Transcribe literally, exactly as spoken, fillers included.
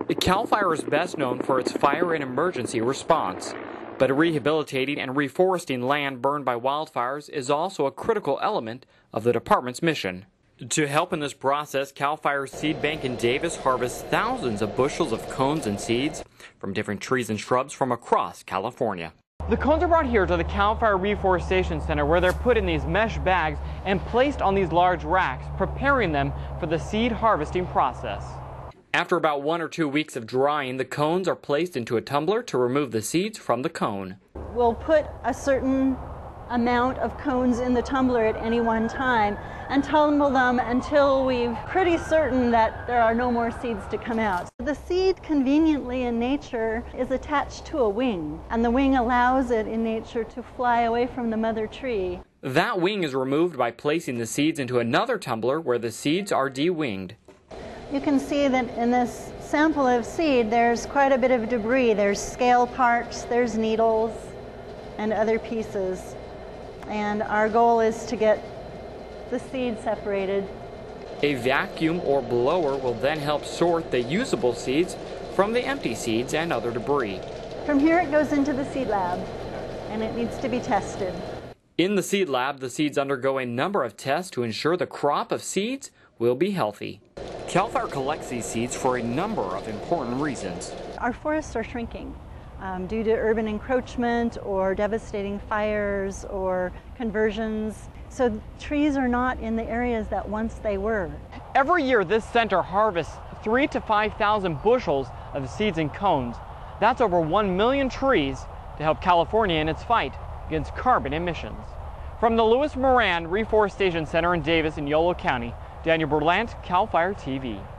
CAL FIRE is best known for its fire and emergency response, but rehabilitating and reforesting land burned by wildfires is also a critical element of the department's mission. To help in this process, CAL FIRE's seed bank in Davis harvests thousands of bushels of cones and seeds from different trees and shrubs from across California. The cones are brought here to the CAL FIRE Reforestation Center, where they're put in these mesh bags and placed on these large racks, preparing them for the seed harvesting process. After about one or two weeks of drying, the cones are placed into a tumbler to remove the seeds from the cone. We'll put a certain amount of cones in the tumbler at any one time and tumble them until we're pretty certain that there are no more seeds to come out. The seed, conveniently in nature, is attached to a wing, and the wing allows it in nature to fly away from the mother tree. That wing is removed by placing the seeds into another tumbler where the seeds are de-winged. You can see that in this sample of seed there's quite a bit of debris. There's scale parts, there's needles, and other pieces. And our goal is to get the seed separated. A vacuum or blower will then help sort the usable seeds from the empty seeds and other debris. From here it goes into the seed lab, and it needs to be tested. In the seed lab, the seeds undergo a number of tests to ensure the crop of seeds will be healthy. CAL FIRE collects these seeds for a number of important reasons. Our forests are shrinking um, due to urban encroachment or devastating fires or conversions. So trees are not in the areas that once they were. Every year this center harvests three to five thousand bushels of seeds and cones. That's over one million trees to help California in its fight against carbon emissions. From the Lewis Moran Reforestation Center in Davis in Yolo County, Daniel Berlant, CAL FIRE T V.